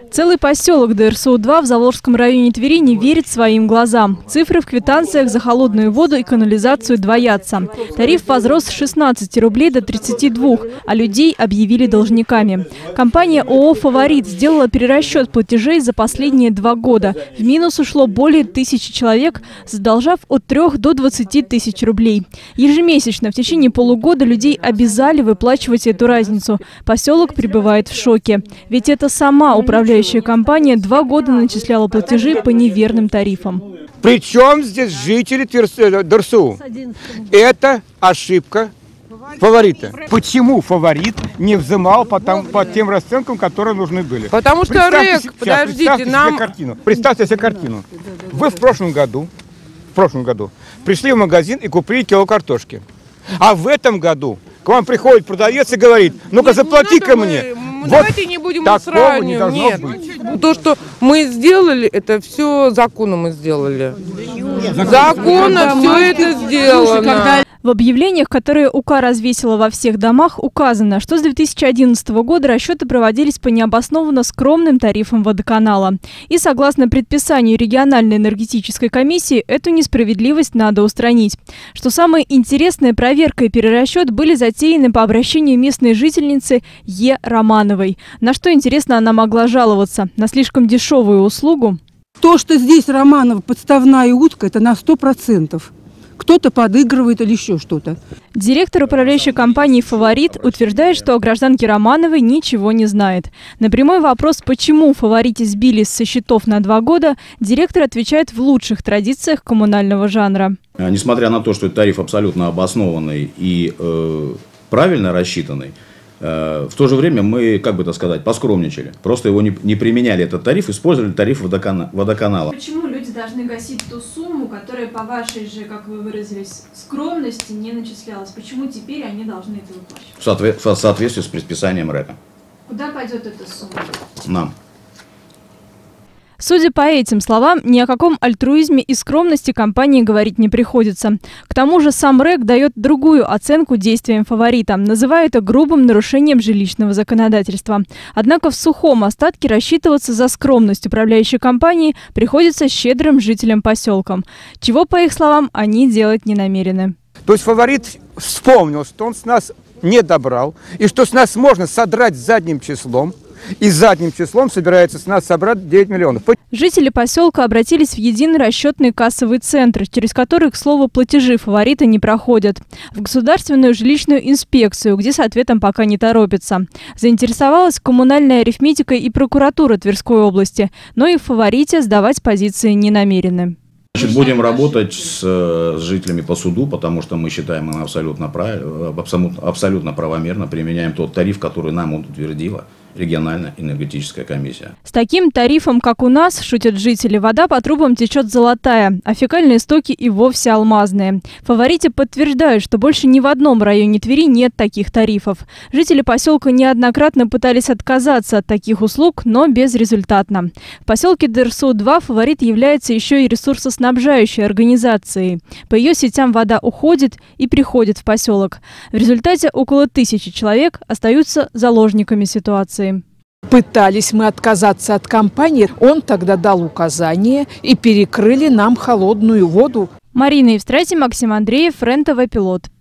Целый поселок ДРСУ-2 в Заволжском районе Твери не верит своим глазам. Цифры в квитанциях за холодную воду и канализацию двоятся. Тариф возрос с 16 рублей до 32, а людей объявили должниками. Компания ООО «Фаворит» сделала перерасчет платежей за последние 2 года. В минус ушло более 1000 человек, задолжав от 3 до 20 тысяч рублей. Ежемесячно в течение полугода людей обязали выплачивать эту разницу. Поселок пребывает в шоке. Ведь это сама управляющая компания 2 года начисляла платежи по неверным тарифам. Причем здесь жители ДРСУ? Это ошибка «Фаворита». Почему «Фаворит» не взимал по тем расценкам, которые нужны были? Потому что РЭК, Представьте себе картину. Вы в прошлом году пришли в магазин и купили кило картошки. А в этом году к вам приходит продавец и говорит: ну-ка заплати-ка мне. Давайте не будем сравнивать. Нет, то, что мы сделали, это все законом мы сделали. Законом все это сделано. В объявлениях, которые УК развесила во всех домах, указано, что с 2011 года расчеты проводились по необоснованно скромным тарифам водоканала. И согласно предписанию региональной энергетической комиссии, эту несправедливость надо устранить. Что самое интересное, проверка и перерасчет были затеяны по обращению местной жительницы Е. Романовой. На что, интересно, она могла жаловаться? На слишком дешевую услугу? То, что здесь Романова подставная утка, это на 100%. Кто-то подыгрывает или еще что-то. Директор управляющей компании «Фаворит» утверждает, что о гражданке Романовой ничего не знает. На прямой вопрос, почему в «Фаворите» сбили со счетов на 2 года, директор отвечает в лучших традициях коммунального жанра. Несмотря на то, что это тариф абсолютно обоснованный и правильно рассчитанный, в то же время мы, как бы это сказать, поскромничали. Просто его не применяли, этот тариф, использовали тариф водоканала. Почему люди должны гасить ту сумму, которая по вашей же, как вы выразились, скромности не начислялась? Почему теперь они должны это выплачивать? В соответствии с предписанием РЭКа. Куда пойдет эта сумма? Нам. Судя по этим словам, ни о каком альтруизме и скромности компании говорить не приходится. К тому же сам РЭК дает другую оценку действиям «Фаворита», называя это грубым нарушением жилищного законодательства. Однако в сухом остатке рассчитываться за скромность управляющей компании приходится щедрым жителям поселка, чего, по их словам, они делать не намерены. То есть «Фаворит» вспомнил, что он с нас не добрал, и что с нас можно содрать задним числом. И задним числом собирается с нас собрать 9 миллионов. Жители поселка обратились в единый расчетный кассовый центр, через который, к слову, платежи «Фаворита» не проходят. В Государственную жилищную инспекцию, где с ответом пока не торопятся. Заинтересовалась коммунальная арифметика и прокуратура Тверской области, но и в «Фаворите» сдавать позиции не намерены. Значит, будем работать с жителями по суду, потому что мы считаем, мы абсолютно правомерно применяем тот тариф, который нам утвердила региональная энергетическая комиссия. С таким тарифом, как у нас, шутят жители, вода по трубам течет золотая, а фекальные стоки и вовсе алмазные. В «Фаворите» подтверждают, что больше ни в одном районе Твери нет таких тарифов. Жители поселка неоднократно пытались отказаться от таких услуг, но безрезультатно. В поселке ДРСУ-2 «Фаворит» является еще и ресурсоснабжающей организацией. По ее сетям вода уходит и приходит в поселок. В результате около 1000 человек остаются заложниками ситуации. Пытались мы отказаться от компании, он тогда дал указание и перекрыли нам холодную воду. Марина Евстратий, Максим Андреев, РЕН-ТВ «Пилот».